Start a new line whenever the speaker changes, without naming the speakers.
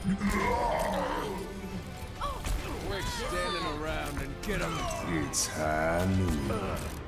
Quit standing around and get him.
It's high noon.